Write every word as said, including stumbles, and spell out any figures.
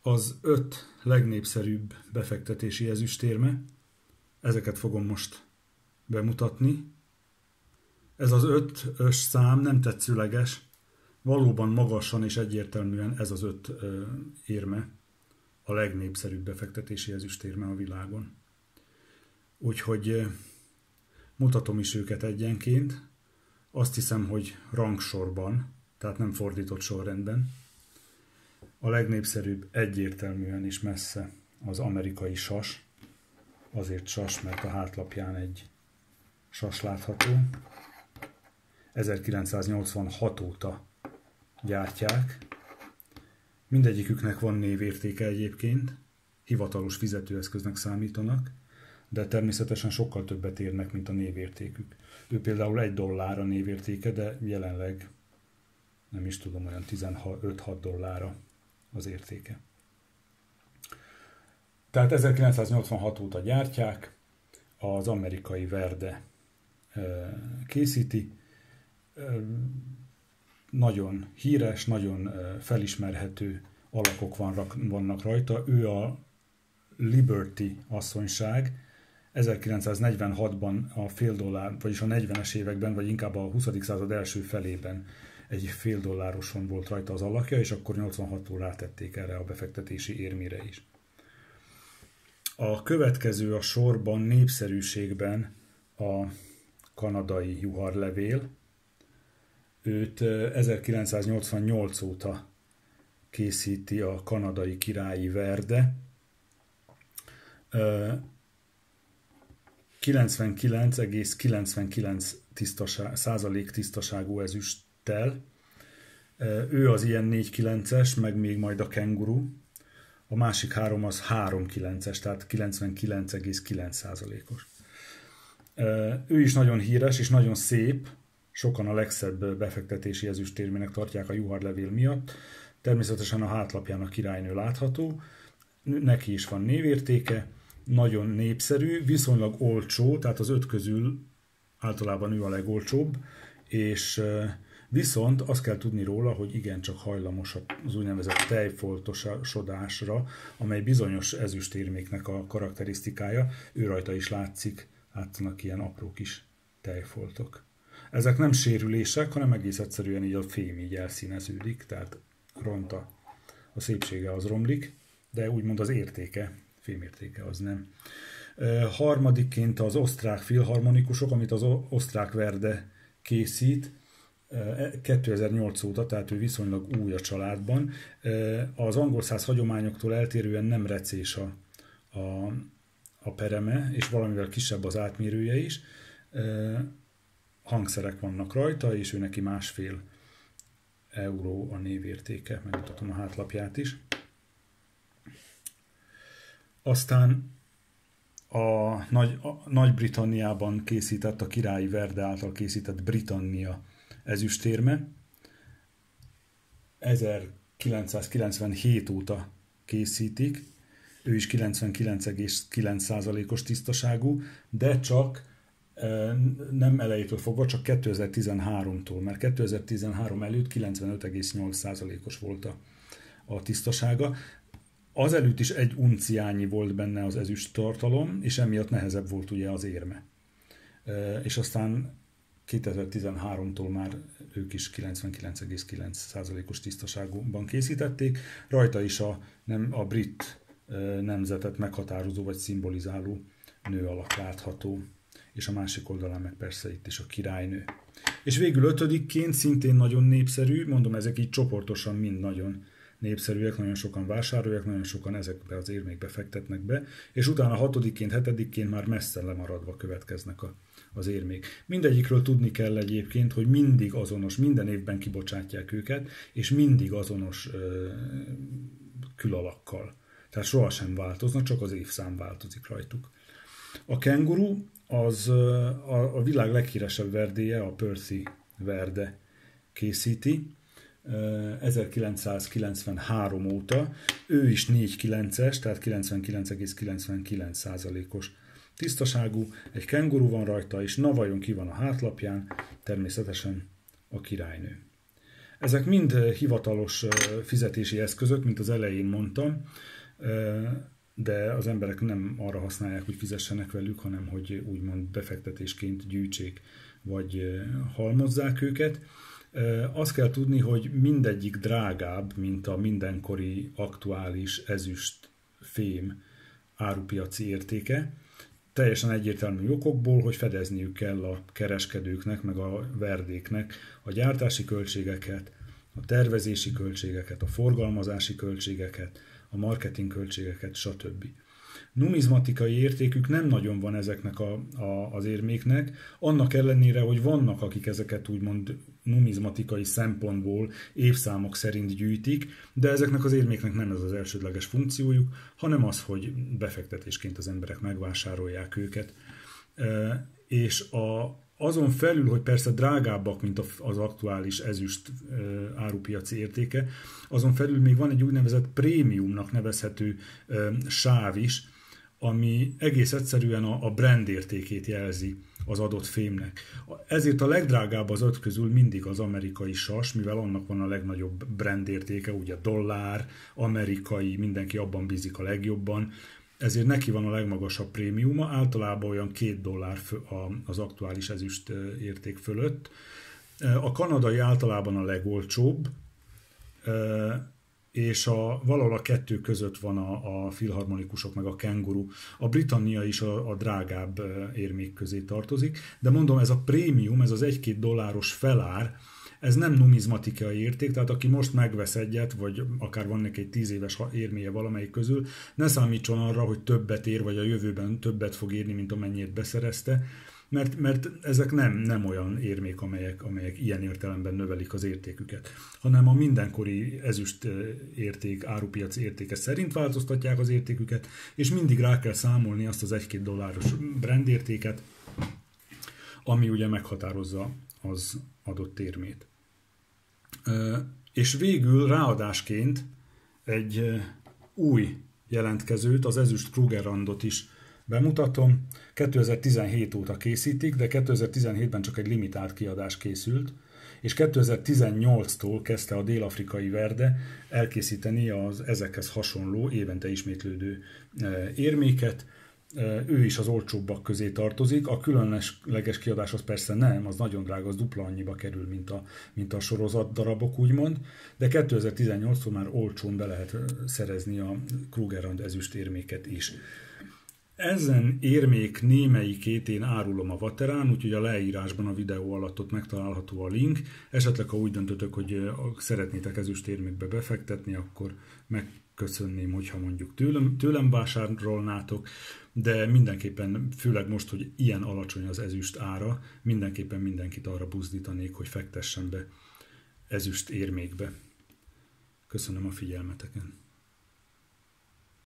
az öt legnépszerűbb befektetési ezüstérme. Ezeket fogom most bemutatni. Ez az ötös szám nem tetszőleges, valóban magasan és egyértelműen ez az öt ö, érme a legnépszerűbb befektetési ezüstérme a világon. Úgyhogy ö, mutatom is őket egyenként. Azt hiszem, hogy rangsorban, tehát nem fordított sorrendben. A legnépszerűbb egyértelműen is messze az amerikai sas. Azért sas, mert a hátlapján egy sas látható. ezerkilencszáznyolcvanhat óta gyártják. Mindegyiküknek van névértéke egyébként, hivatalos fizetőeszköznek számítanak, de természetesen sokkal többet érnek, mint a névértékük. Ő például egy dollár a névértéke, de jelenleg nem is tudom, olyan tizenöt-hat dollára az értéke. Tehát ezerkilencszáznyolcvanhat óta gyártják, az amerikai Verde készíti, nagyon híres, nagyon felismerhető alakok vannak rajta. Ő a Liberty asszonyság, ezerkilencszáznegyvenhatban a fél dollár, vagyis a negyvenes években, vagy inkább a huszadik század első felében egy fél dollároson volt rajta az alakja, és akkor nyolcvanhattól rátették erre a befektetési érmére is. A következő a sorban népszerűségben a kanadai juharlevél. Őt ezerkilencszáznyolcvannyolc óta készíti a kanadai királyi Verde. kilencvenkilenc egész kilencvenkilenc százalék tisztaságú ezüsttel. Ő az ilyen négy kilences, meg még majd a kenguru. A másik három az három kilences, tehát kilencvenkilenc egész kilenc százalékos. Ő is nagyon híres és nagyon szép. Sokan a legszebb befektetési ezüstérmének tartják a juharlevél miatt. Természetesen a hátlapján a királynő látható. Neki is van névértéke. Nagyon népszerű, viszonylag olcsó, tehát az öt közül általában ő a legolcsóbb, és viszont azt kell tudni róla, hogy igencsak hajlamos az úgynevezett tejfoltosodásra, amely bizonyos ezüstérméknek a karakterisztikája. Ő rajta is látszik, látszanak ilyen apró kis tejfoltok. Ezek nem sérülések, hanem egész egyszerűen így a fém így elszíneződik, tehát ront a, a szépsége az romlik, de úgymond az értéke, fémértéke az nem. E, harmadikként az osztrák filharmonikusok, amit az osztrák Verde készít, kétezer-nyolc óta, tehát ő viszonylag új a családban. Az angol száz hagyományoktól eltérően nem recés a, a, a pereme, és valamivel kisebb az átmérője is. Hangszerek vannak rajta, és ő neki másfél euró a névértéke, megmutatom a hátlapját is. Aztán a, Nagy, a Nagy-Britanniában készített, a királyi Verde által készített Britannia ezüstérme. ezerkilencszázkilencvenhét óta készítik, ő is kilencvenkilenc egész kilenc százalékos tisztaságú, de csak nem elejétől fogva, csak kétezer-tizenháromtól, mert kétezer-tizenhárom előtt kilencvenöt egész nyolc százalékos volt a, a tisztasága. Azelőtt is egy unciányi volt benne az ezüst tartalom, és emiatt nehezebb volt ugye az érme. És aztán kétezer-tizenháromtól már ők is kilencvenkilenc egész kilenc százalékos tisztaságúban készítették. Rajta is a, nem, a brit nemzetet meghatározó vagy szimbolizáló nő alak látható, és a másik oldalán meg persze itt is a királynő. És végül ötödikként szintén nagyon népszerű, mondom, ezek így csoportosan mind nagyon népszerűek, nagyon sokan vásárolják, nagyon sokan ezekbe az érmékbe fektetnek be, és utána hatodikként, hetedikként már messze lemaradva következnek a, az érmék. Mindegyikről tudni kell egyébként, hogy mindig azonos, minden évben kibocsátják őket, és mindig azonos ö, külalakkal. Tehát sohasem változnak, csak az évszám változik rajtuk. A kenguru az a, a világ leghíresebb verdéje, a Percy Verde készíti, ezerkilencszázkilencvenhárom óta. Ő is négy kilences, tehát kilencvenkilenc egész kilencvenkilenc százalékos tisztaságú. Egy kenguru van rajta, és na vajon ki van a hátlapján? Természetesen a királynő. Ezek mind hivatalos fizetési eszközök, mint az elején mondtam, de az emberek nem arra használják, hogy fizessenek velük, hanem hogy úgymond befektetésként gyűjtsék, vagy halmozzák őket. Azt kell tudni, hogy mindegyik drágább, mint a mindenkori aktuális ezüst fém árupiaci értéke. Teljesen egyértelmű okokból, hogy fedezniük kell a kereskedőknek, meg a verdéknek a gyártási költségeket, a tervezési költségeket, a forgalmazási költségeket, a marketing költségeket, stb. Numizmatikai értékük nem nagyon van ezeknek a, a, az érméknek, annak ellenére, hogy vannak, akik ezeket úgymond numizmatikai szempontból évszámok szerint gyűjtik, de ezeknek az érméknek nem ez az elsődleges funkciójuk, hanem az, hogy befektetésként az emberek megvásárolják őket. E, és a, azon felül, hogy persze drágábbak, mint az aktuális ezüst e, árupiaci értéke, azon felül még van egy úgynevezett prémiumnak nevezhető e, sáv is, ami egész egyszerűen a, a brand értékét jelzi az adott fémnek. Ezért a legdrágább az öt közül mindig az amerikai sas, mivel annak van a legnagyobb brand értéke, ugye dollár, amerikai, mindenki abban bízik a legjobban, ezért neki van a legmagasabb prémiuma, általában olyan két dollár az aktuális ezüst érték fölött. A kanadai általában a legolcsóbb, és a, valahol a kettő között van a, a filharmonikusok meg a kenguru. A Britannia is a, a drágább érmék közé tartozik, de mondom, ez a prémium, ez az egy-két dolláros felár, ez nem numizmatikai érték, tehát aki most megvesz egyet, vagy akár van neki egy tíz éves érméje valamelyik közül, ne számítson arra, hogy többet ér, vagy a jövőben többet fog érni, mint amennyit beszerezte, mert, mert ezek nem, nem olyan érmék, amelyek, amelyek ilyen értelemben növelik az értéküket, hanem a mindenkori ezüst érték, árupiaci értéke szerint változtatják az értéküket, és mindig rá kell számolni azt az egy-két dolláros brandértéket, ami ugye meghatározza az adott érmét. És végül ráadásként egy új jelentkezőt, az ezüst Krugerrandot is bemutatom. kétezer-tizenhét óta készítik, de kétezer-tizenhétben csak egy limitált kiadás készült, és kétezer-tizennyolctól kezdte a dél-afrikai Verde elkészíteni az ezekhez hasonló, évente ismétlődő érméket. Ő is az olcsóbbak közé tartozik. A különleges kiadás az persze nem, az nagyon drága, az dupla annyiba kerül, mint a, mint a sorozat darabok, úgymond, de kétezer-tizennyolctól már olcsón be lehet szerezni a Krugerrand ezüst érméket is. Ezen érmék némelyikét én árulom a Vaterán, úgyhogy a leírásban a videó alatt ott megtalálható a link. Esetleg, ha úgy döntötök, hogy szeretnétek ezüst érmékbe befektetni, akkor megköszönném, hogyha mondjuk tőlem, tőlem vásárolnátok, de mindenképpen, főleg most, hogy ilyen alacsony az ezüst ára, mindenképpen mindenkit arra buzdítanék, hogy fektessen be ezüst érmékbe. Köszönöm a figyelmeteken.